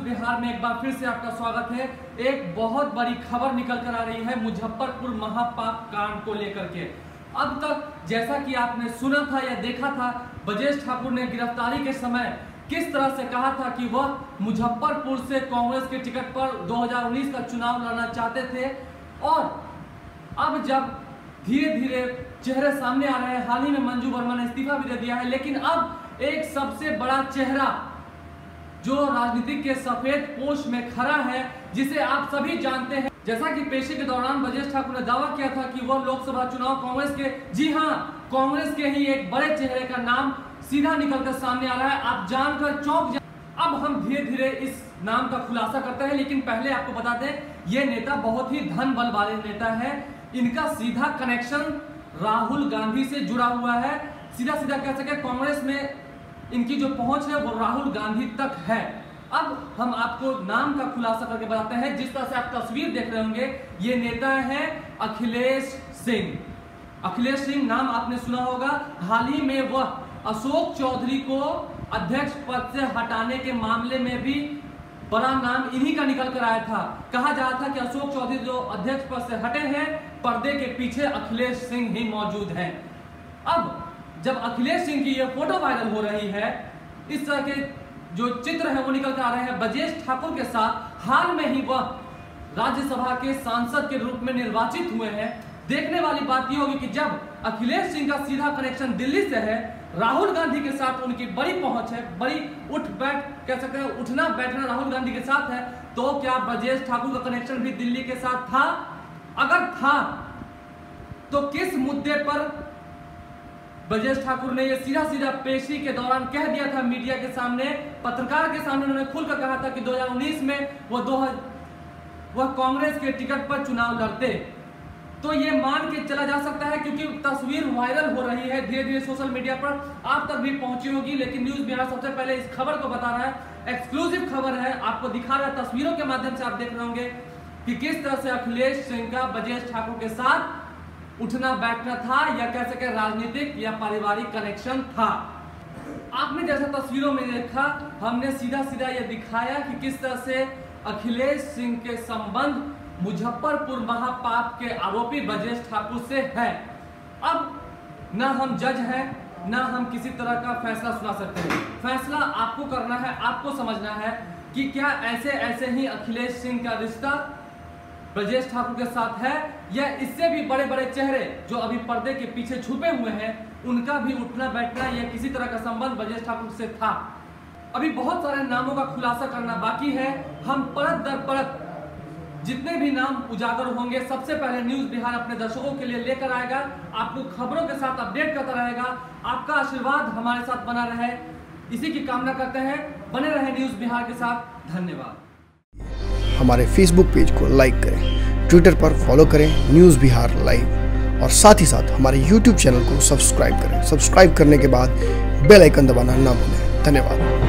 बिहार में एक बार फिर से आपका स्वागत है। एक बहुत बड़ी खबर निकल कर आ रही है मुजफ्फरपुर महापाप कांड को लेकर के। अब तक जैसा कि आपने सुना था या देखा था, ब्रजेश ठाकुर ने गिरफ्तारी के समय किस तरह से कहा था कि वह मुजफ्फरपुर से कांग्रेस के टिकट पर 2019 का चुनाव लड़ना चाहते थे। और अब जब धीरे धीरे चेहरे सामने आ रहे हैं, हाल ही में मंजू वर्मा ने इस्तीफा भी दे दिया है, लेकिन अब एक सबसे बड़ा चेहरा जो राजनीतिक के सफेद पोश में खड़ा है, जिसे आप सभी जानते हैं। जैसा कि पेशी के दौरान ब्रजेश ठाकुर ने दावा किया था कि वह लोकसभा चुनाव कांग्रेस के, जी हां, कांग्रेस के ही एक बड़े चेहरे का नाम सीधा निकलकर सामने आ रहा है। आप जानकर चौंक जाए। अब हम धीरे धीरे इस नाम का खुलासा करते हैं, लेकिन पहले आपको बता दें, ये नेता बहुत ही धन बल वाले नेता है। इनका सीधा कनेक्शन राहुल गांधी से जुड़ा हुआ है। सीधा सीधा कह सके कांग्रेस में इनकी जो पहुंच है वो राहुल गांधी तक है। अब हम आपको नाम का खुलासा करके बताते हैं। जिस तरह से आप तस्वीर देख रहे होंगे, ये नेता है अखिलेश सिंह। अखिलेश सिंह नाम आपने सुना होगा। हाल ही में वह अशोक चौधरी को अध्यक्ष पद से हटाने के मामले में भी बड़ा नाम इन्हीं का निकल कर आया था। कहा जा रहा था कि अशोक चौधरी जो अध्यक्ष पद से हटे हैं, पर्दे के पीछे अखिलेश सिंह ही मौजूद हैं। अब जब अखिलेश सिंह की यह फोटो वायरल हो रही है, इस तरह के जो चित्र है वो निकल कर आ रहे हैं ब्रजेश ठाकुर के साथ। हाल में ही वह राज्यसभा के सांसद के रूप में निर्वाचित हुए हैं। देखने वाली बात यह होगी कि जब अखिलेश सिंह का सीधा कनेक्शन दिल्ली से है, राहुल गांधी के साथ उनकी बड़ी पहुंच है, बड़ी उठ बैठ कह सकते हैं, उठना बैठना राहुल गांधी के साथ है, तो क्या ब्रजेश ठाकुर का कनेक्शन भी दिल्ली के साथ था? अगर था तो किस मुद्दे पर ब्रजेश ठाकुर ने यह सीधा सीधा पेशी के दौरान कह दिया था मीडिया के सामने, पत्रकार के सामने उन्होंने खुलकर कहा था कि 2019 में वह कांग्रेस के टिकट पर चुनाव लड़ते। तो ये मान के चला जा सकता है, क्योंकि तस्वीर वायरल हो रही है धीरे धीरे सोशल मीडिया पर, आप तक भी पहुंची होगी। लेकिन न्यूज़ बिहार सबसे पहले इस खबर को बता रहा है, एक्सक्लूसिव खबर है, आपको दिखा रहा है। तस्वीरों के माध्यम से आप देख रहे होंगे कि किस तरह से अखिलेश सिंह का ब्रजेश ठाकुर के साथ उठना बैठना था, या कह सके राजनीतिक या पारिवारिक कनेक्शन था। आपने जैसा तस्वीरों में देखा, हमने सीधा सीधा यह दिखाया कि किस तरह से अखिलेश सिंह के संबंध मुजफ्फरपुर महापाप के आरोपी ब्रजेश ठाकुर से है। अब ना हम जज हैं, ना हम किसी तरह का फैसला सुना सकते हैं। फैसला आपको करना है, आपको समझना है कि क्या ऐसे ही अखिलेश सिंह का रिश्ता ब्रजेश ठाकुर के साथ है, या इससे भी बड़े बड़े चेहरे जो अभी पर्दे के पीछे छुपे हुए हैं, उनका भी उठना बैठना या किसी तरह का संबंध ब्रजेश ठाकुर से था। अभी बहुत सारे नामों का खुलासा करना बाकी है। हम परत दर परत जितने भी नाम उजागर होंगे, सबसे पहले न्यूज़ बिहार अपने दर्शकों के लिए लेकर आएगा, आपको खबरों के साथ अपडेट करता रहेगा। आपका आशीर्वाद हमारे साथ बना रहे, इसी की कामना करते हैं। बने रहे न्यूज़ बिहार के साथ। धन्यवाद। हमारे फेसबुक पेज को लाइक करें, ट्विटर पर फॉलो करें न्यूज़ बिहार लाइव, और साथ ही साथ हमारे यूट्यूब चैनल को सब्सक्राइब करें। सब्सक्राइब करने के बाद बेल आइकन दबाना ना भूलें। धन्यवाद।